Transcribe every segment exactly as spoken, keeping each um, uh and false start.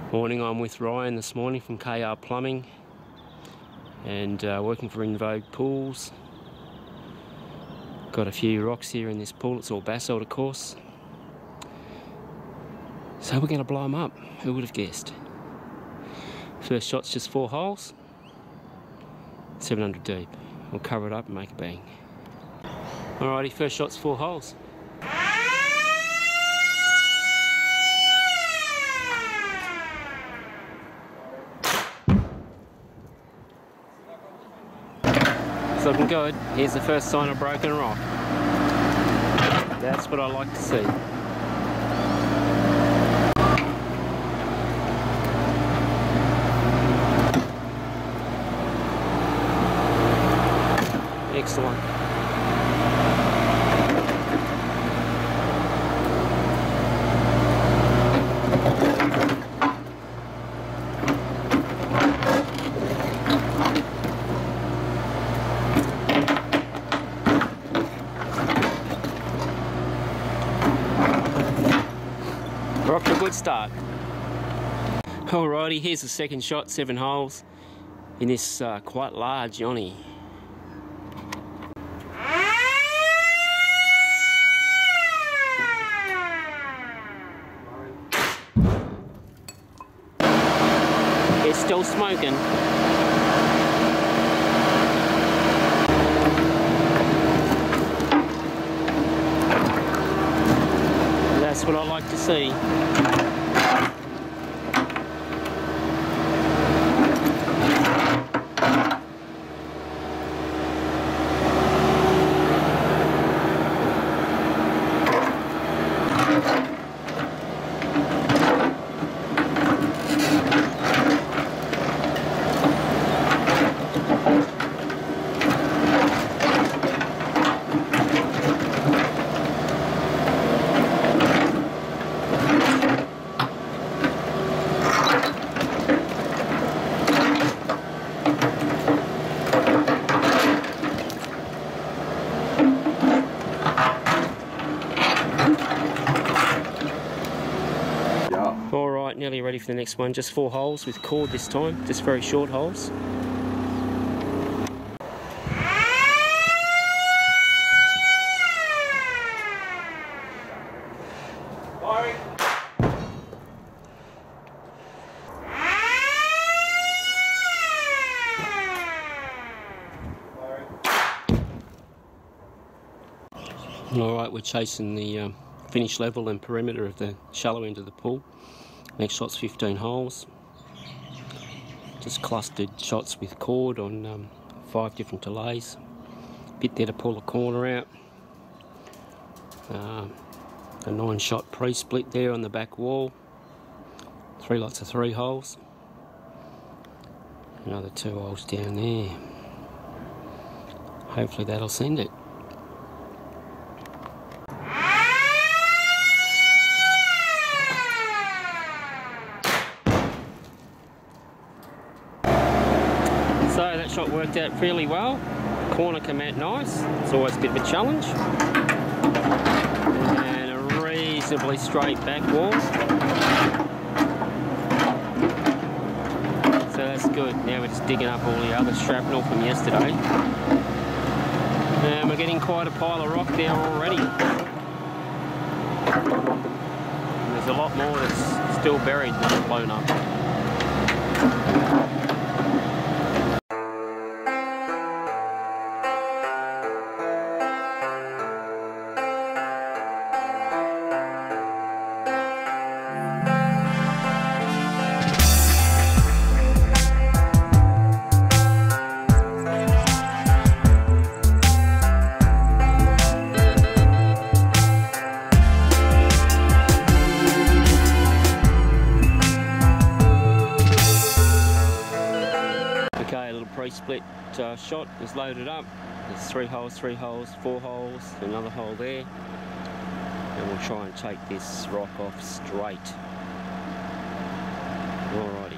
Morning, I'm with Ryan this morning from K R Plumbing and uh, working for Invogue Pools. Got a few rocks here in this pool, it's all basalt of course. So we're going to blow them up, who would have guessed? First shot's just four holes, seven hundred deep. We'll cover it up and make a bang. Alrighty, first shot's four holes. It's looking good. Here's the first sign of broken rock. That's what I like to see. Excellent. We're off to a good start. Alrighty, here's the second shot, seven holes in this uh, quite large Yoni. It's still smoking. That's what I like to see. Alright, nearly ready for the next one. Just four holes with cord this time, just very short holes. Alright, we're chasing the um, finish level and perimeter of the shallow end of the pool. Next shot's fifteen holes. Just clustered shots with cord on um, five different delays. Bit there to pull the corner out. Uh, a nine shot pre-split there on the back wall. Three lots of three holes. Another two holes down there. Hopefully that'll send it. So that shot worked out fairly well. Corner came out nice. It's always a bit of a challenge. And a reasonably straight back wall. So that's good. Now we're just digging up all the other shrapnel from yesterday. And we're getting quite a pile of rock there already. And there's a lot more that's still buried that's blown up. Pre-split uh, shot is loaded up. There's three holes, three holes, four holes, another hole there, and we'll try and take this rock off straight. Alrighty.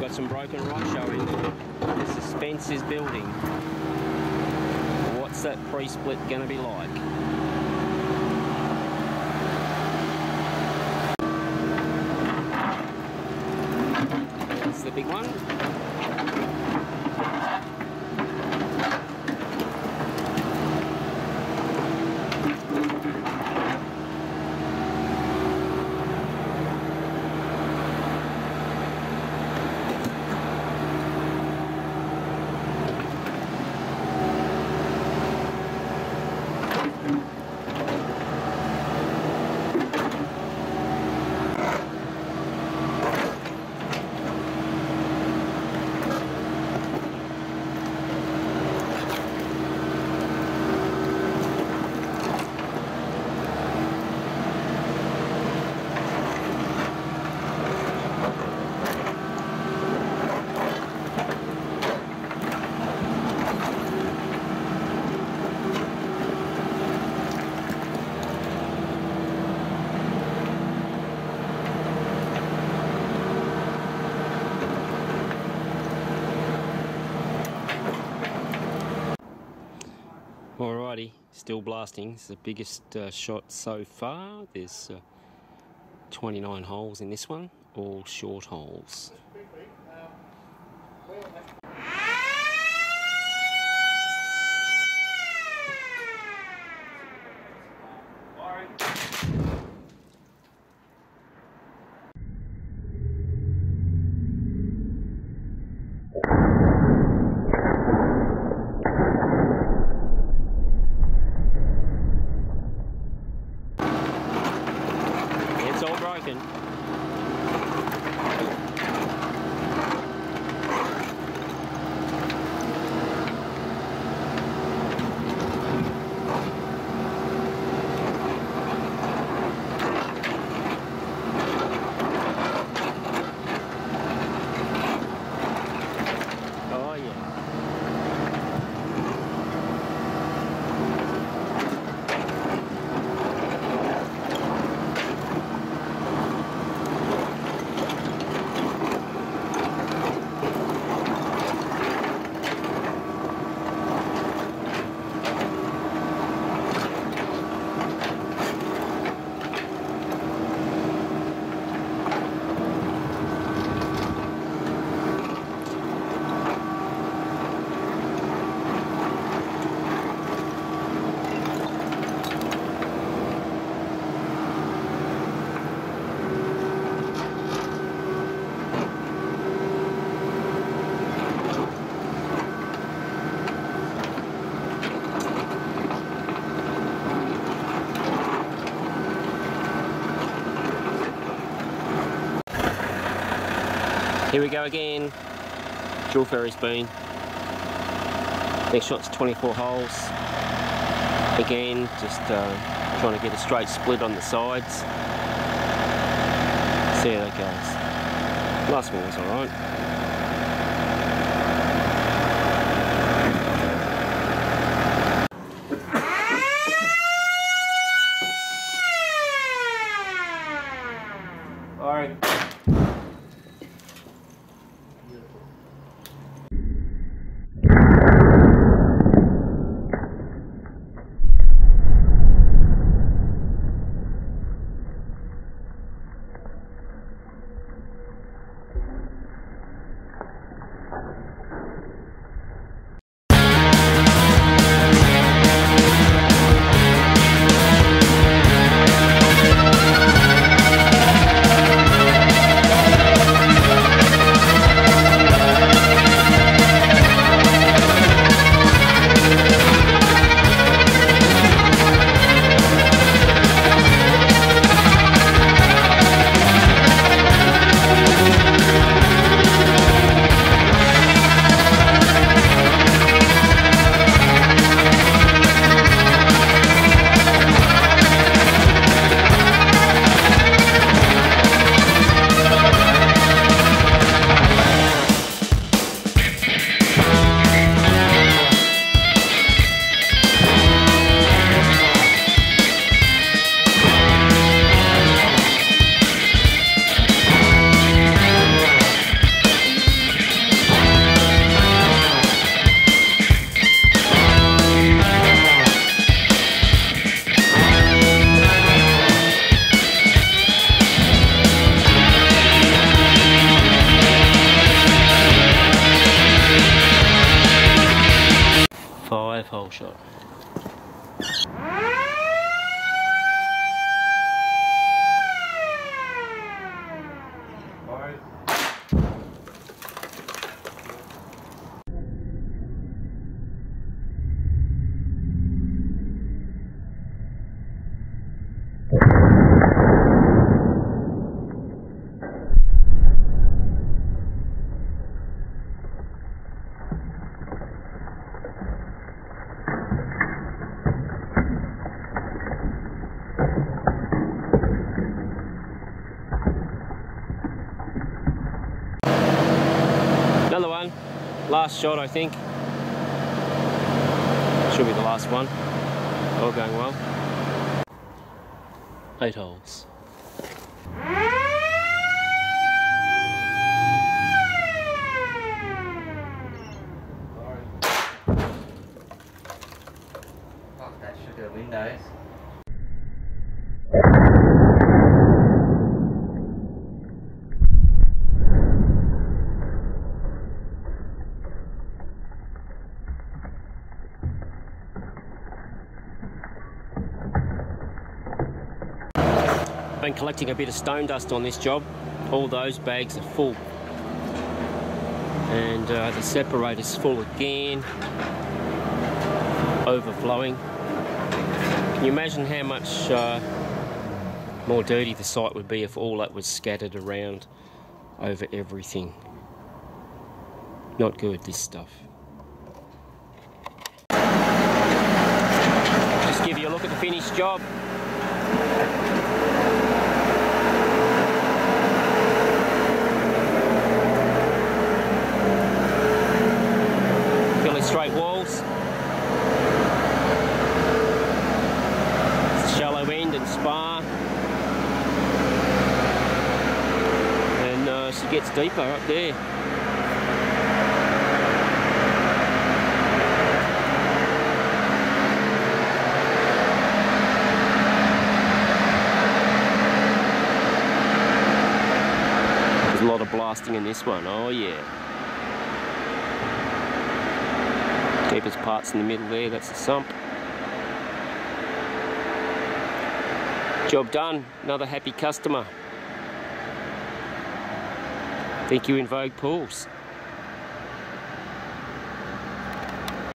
got some broken rock showing. The suspense is building. What's that pre-split going to be like? That's the big one. Alrighty, still blasting. It's the biggest uh, shot so far. There's uh, twenty-nine holes in this one, all short holes. It's all broken. Oh yeah. Here we go again. Dual ferries beam. Next shot's twenty-four holes. Again, just uh, trying to get a straight split on the sides. See how that goes. Last one was alright. long shot. Another one, last shot I think. Should be the last one, all going well. Eight holes. Fuck that sugar windows. Been collecting a bit of stone dust on this job. All those bags are full, and uh, the separator's full again, overflowing. Can you imagine how much uh, more dirty the site would be if all that was scattered around over everything? Not good, this stuff. Just give you a look at the finished job. Straight walls, shallow end and spar, and uh, she gets deeper up there. There's a lot of blasting in this one, oh yeah. Deepest parts in the middle there, that's the sump. Job done, another happy customer. Thank you, Invogue Pools.